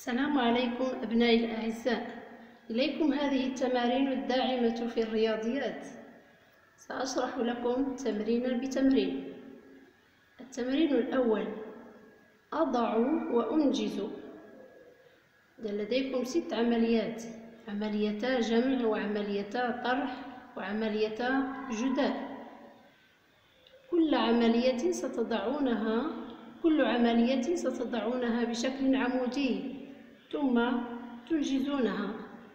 السلام عليكم أبنائي الأعزاء. إليكم هذه التمارين الداعمة في الرياضيات. سأشرح لكم تمرينا بتمرين. التمرين الأول: أضع وأنجز. لديكم 6 عمليات: عمليتا جمع، وعمليتا طرح، وعمليتا جداء. كل عملية ستضعونها بشكل عمودي ثم تنجزونها.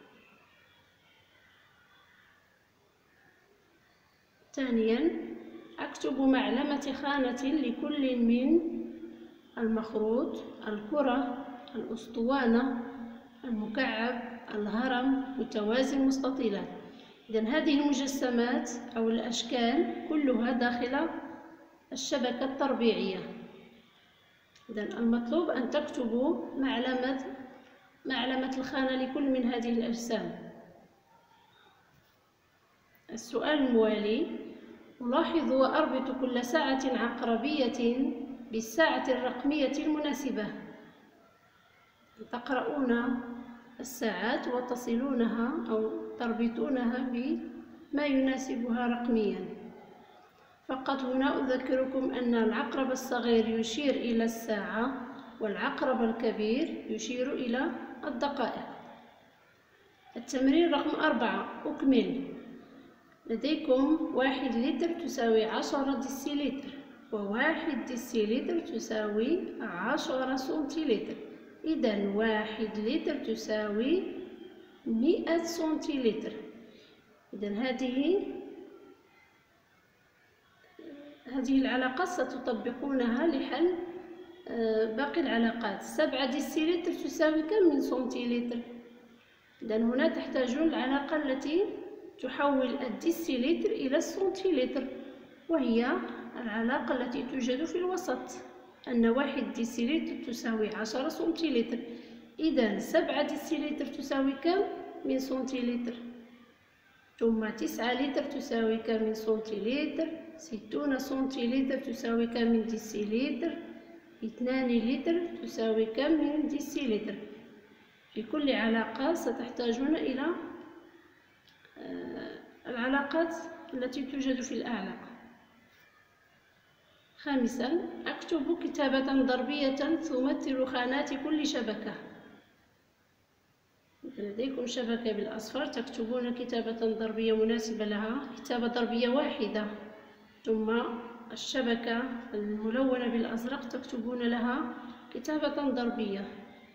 ثانيا، أكتب معلمة خانة لكل من المخروط، الكرة، الأسطوانة، المكعب، الهرم، متوازي المستطيلات. إذن هذه المجسمات أو الأشكال كلها داخل الشبكة التربيعية. إذن المطلوب أن تكتبوا معلمة الخانة لكل من هذه الأجسام. السؤال الموالي: ألاحظ وأربط كل ساعة عقربية بالساعة الرقمية المناسبة. تقرؤون الساعات وتصلونها أو تربطونها بما يناسبها رقميا. فقط هنا أذكركم أن العقرب الصغير يشير إلى الساعة، والعقرب الكبير يشير إلى الدقائق. التمرين رقم 4: أكمل. لديكم 1 لتر تساوي 10 ديسيلتر، و1 ديسيلتر تساوي 10 سنتيلتر. إذن 1 لتر تساوي 100 سنتيلتر. إذن هذه العلاقات ستطبقونها لحل باقي العلاقات. 7 ديسيلتر تساوي كم من سنتيلتر؟ إذن هنا تحتاجون العلاقة التي تحول الديسيلتر إلى السنتيلتر، وهي العلاقة التي توجد في الوسط، أن 1 ديسيلتر تساوي 10 سنتيلتر. إذن 7 ديسيلتر تساوي كم من سنتيلتر؟ ثم 9 لتر تساوي كم من سنتيلتر؟ 60 سنتيلتر تساوي كم من ديسيلتر؟ 2 لتر تساوي كم من ديسيلتر؟ في كل علاقة ستحتاجون إلى العلاقات التي توجد في الأعلى. خامسا، أكتب كتابة ضربية تمثل خانات كل شبكة. لديكم شبكة بالأصفر، تكتبون كتابة ضربية مناسبة لها، كتابة ضربية واحدة. ثم الشبكة الملونة بالأزرق تكتبون لها كتابة ضربية.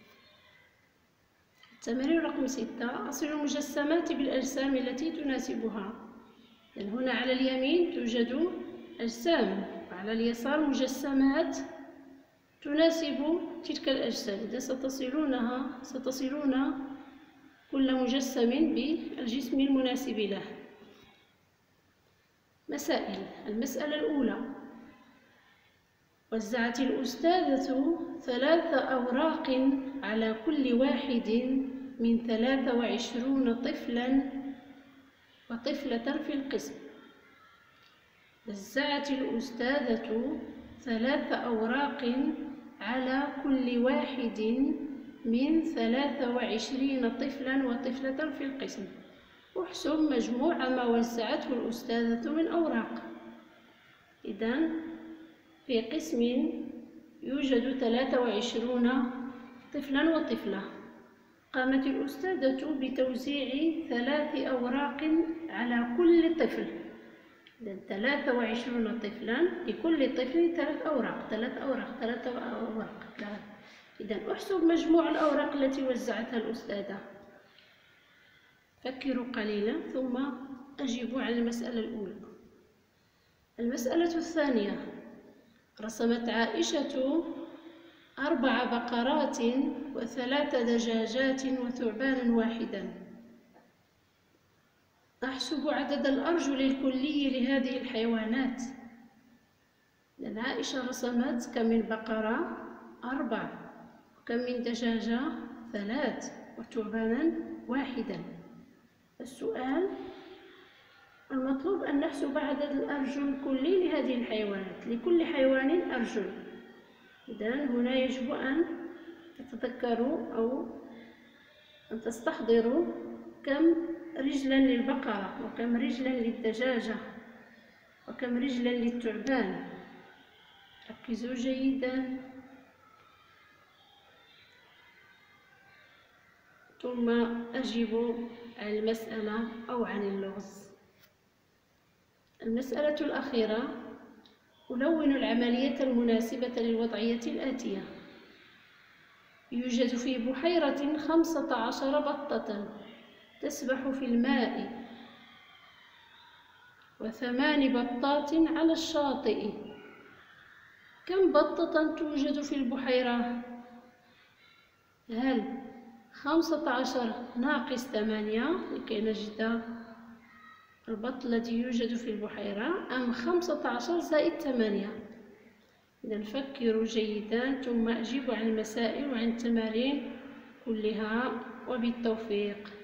التمرين رقم 6: أصل المجسمات بالأجسام التي تناسبها. هنا على اليمين توجد أجسام، وعلى اليسار مجسمات تناسب تلك الأجسام. إذا ستصلون كل مجسم بالجسم المناسب له. مسائل. المسألة الأولى: وزعت الأستاذة 3 أوراق على كل واحد من 23 طفلا وطفلة في القسم. وزعت الأستاذة 3 أوراق على كل واحد من 23 طفلا وطفلة في القسم. احسب مجموع ما وزعته الأستاذة من أوراق. إذن في قسم يوجد 23 طفلا وطفلة. قامت الأستاذة بتوزيع 3 أوراق على كل طفل. إذن 23 طفلا، لكل طفل 3 أوراق. إذن احسب مجموع الأوراق التي وزعتها الأستاذة. فكروا قليلا ثم أجيبوا على المسألة الأولى. المسألة الثانية: رسمت عائشة 4 بقرات و3 دجاجات وثعبانا واحدا. أحسب عدد الأرجل الكلي لهذه الحيوانات. لأن عائشة رسمت كم من بقرة؟ 4، وكم من دجاجة؟ 3، وثعبانا واحدا. السؤال المطلوب أن نحسب عدد الأرجل الكلي لهذه الحيوانات. لكل حيوان أرجل. إذن هنا يجب أن تتذكروا أو أن تستحضروا كم رجلا للبقرة، وكم رجلا للدجاجة، وكم رجلا للثعبان. ركزوا جيدا. ثم أجيبوا عن المسألة أو عن اللغز. المسألة الأخيرة: ألون العملية المناسبة للوضعية الآتية. يوجد في بحيرة 15 بطة تسبح في الماء، و8 بطات على الشاطئ. كم بطة توجد في البحيرة؟ هل 15 ناقص 8 لكي نجد البط الذي يوجد في البحيرة، أم 15 زائد 8؟ إذا فكروا جيدا ثم أجيبوا عن المسائل وعن التمارين كلها، وبالتوفيق.